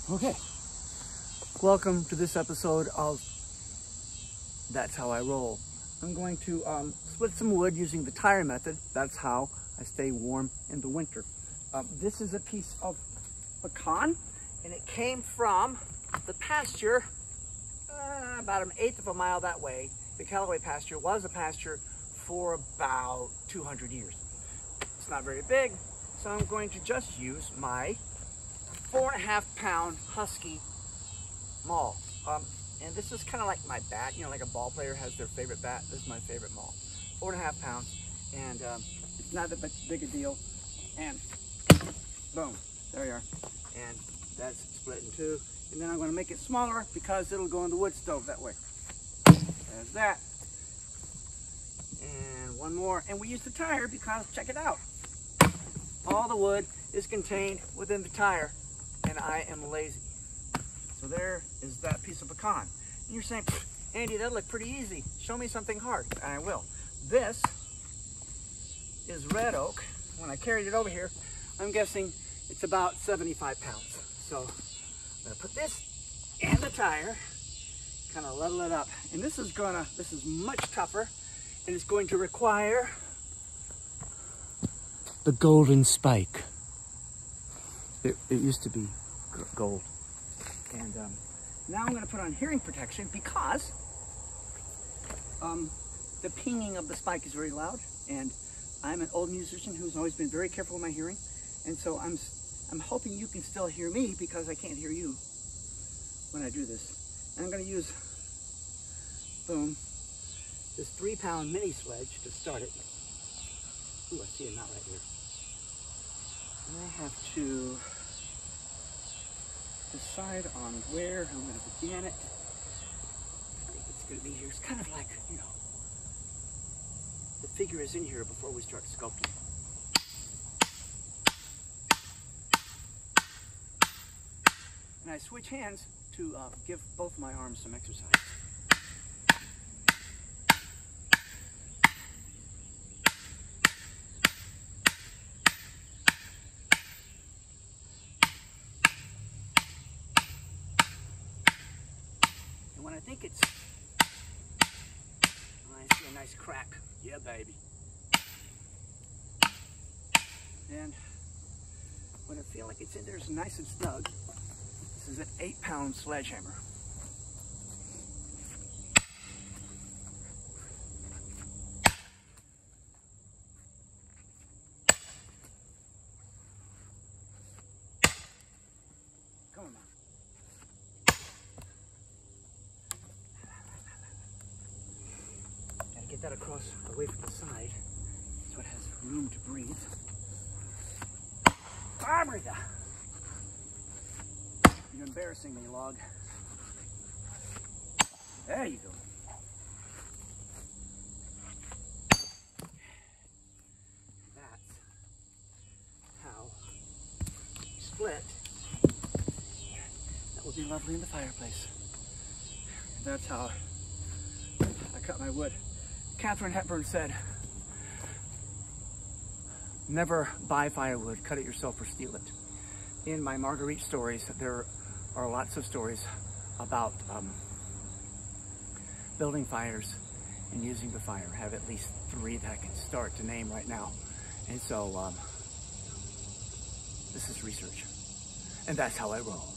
Okay, welcome to this episode of That's How I Roll. I'm going to split some wood using the tire method. That's how I stay warm in the winter. This is a piece of pecan, and it came from the pasture about 1/8 of a mile that way. The Callaway pasture was a pasture for about 200 years. It's not very big, so I'm going to just use my 4.5-pound Husky maul. And this is kind of like my bat, you know, like a ball player has their favorite bat. This is my favorite maul. 4.5 pounds, and it's not that big a deal. And boom, there you are. And that's split in two. And then I'm going to make it smaller because it'll go in the wood stove that way. There's that. And one more. And we use the tire because, check it out. All the wood is contained within the tire, and I am lazy. So there is that piece of pecan. And you're saying, Andy, that looked pretty easy. Show me something hard. And I will. This is red oak. When I carried it over here, I'm guessing it's about 75 pounds. So I'm gonna put this in the tire, kind of level it up. And this is much tougher, and it's going to require the golden spike. It used to be gold. And now I'm going to put on hearing protection because the pinging of the spike is very loud, and I'm an old musician who's always been very careful with my hearing, and so I'm hoping you can still hear me because I can't hear you when I do this. And I'm going to use, boom, this 3-pound mini sledge to start it. Ooh, I see a knot right here. And I have to decide on where I'm going to begin it. I think it's going to be here. It's kind of like, you know, the figure is in here before we start sculpting. And I switch hands to give both my arms some exercise. When I think it's, I see a nice crack. Yeah, baby. And when I feel like it's in there nice and snug, this is an 8-pound sledgehammer. Come on now. Get that across away from the side so it has room to breathe. Breathe. You're embarrassing me, log. There you go. That's how you split. That will be lovely in the fireplace. That's how I cut my wood. Katharine Hepburn said, never buy firewood, cut it yourself or steal it. In my Marguerite stories, there are lots of stories about building fires and using the fire. I have at least 3 that I can start to name right now. And so, this is research. And that's how I roll.